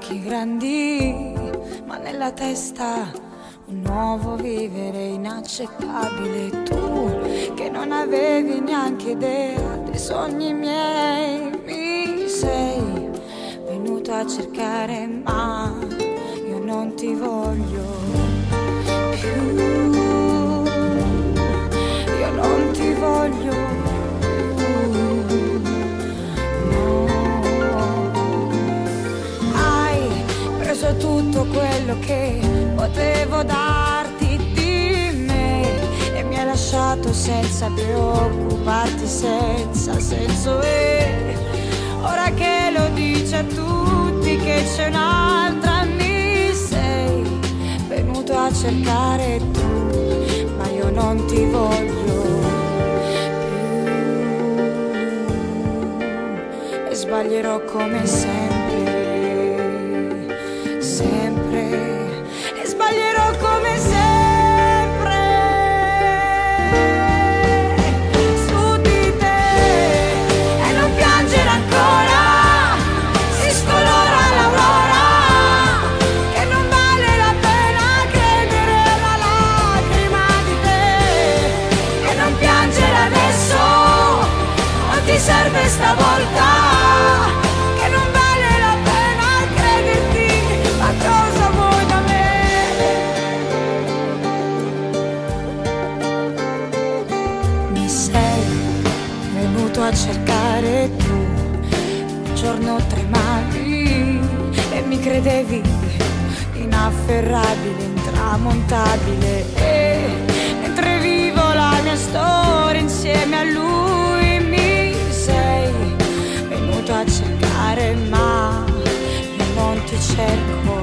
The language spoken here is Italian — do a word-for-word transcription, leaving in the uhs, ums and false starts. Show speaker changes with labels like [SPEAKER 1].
[SPEAKER 1] occhi grandi, ma nella testa un nuovo vivere inaccettabile. Tu che non avevi neanche idea dei sogni miei, mi sei venuto a cercare, ma io non ti voglio più, io non ti voglio più, no. Hai preso tutto quello che potevo darti di me e mi hai lasciato senza preoccuparti, senza senso. E ora che lo dici a tutti che c'è un'altra, mi sei venuto a cercare tu, ma io non ti voglio più e sbaglierò come sempre, sempre, e sbaglierò come sempre. Su di te e non piangere ancora, si scolora l'aurora, che non vale la pena credere alla lacrima di te. E non piangere adesso, non ti serve stavolta, che non vale la pena crederti, ma cosa vuoi da me? Mi sei venuto a cercare tu, un giorno tremavi e mi credevi inafferrabile, intramontabile, e mentre vivo la mia storia insieme a lui mi sei venuto a cercare, ma io non ti cerco